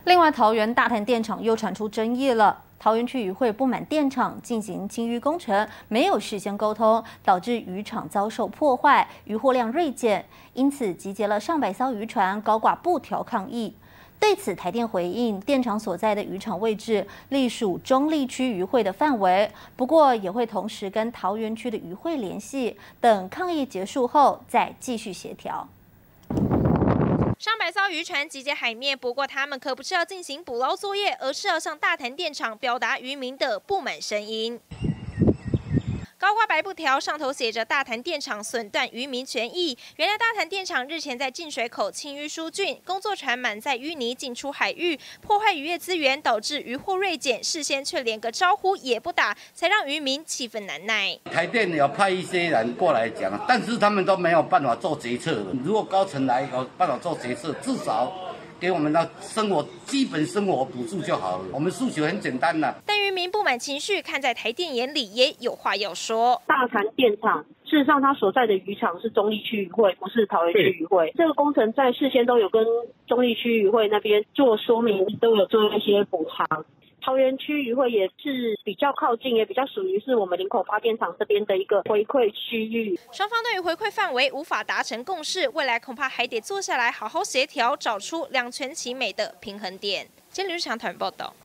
另外，桃园大潭电厂又传出争议了。桃园区渔会不满电厂进行清淤工程，没有事先沟通，导致渔场遭受破坏，渔获量锐减，因此集结了上百艘渔船高挂布条抗议。对此，台电回应，电厂所在的渔场位置隶属中坜区渔会的范围，不过也会同时跟桃园区的渔会联系，等抗议结束后再继续协调。 上百艘渔船集结海面，不过他们可不是要进行捕捞作业，而是要上大潭电厂表达渔民的不满声音。高挂白布条，上头写着“大潭电厂损断渔民权益”。原来大潭电厂日前在进水口清淤疏浚，工作船满载淤泥进出海域，破坏渔业资源，导致渔获锐减。事先却连个招呼也不打，才让渔民气愤难耐。 台电有派一些人过来讲，但是他们都没有办法做决策。如果高层来有办法做决策，至少 给我们的基本生活补助就好了。我们诉求很简单呐。 但渔民不满情绪，看在台电眼里也有话要说。 大潭电厂事实上，它所在的渔场是中坜区渔会，不是桃园区渔会。这个工程在事先都有跟中坜区渔会那边做说明，都有做一些补偿。 桃园区渔会也是比较靠近，也比较属于是我们林口发电厂这边的一个回馈区域。 双方对于回馈范围无法达成共识，未来恐怕还得坐下来好好协调，找出两全其美的平衡点。今日日常台湾报道。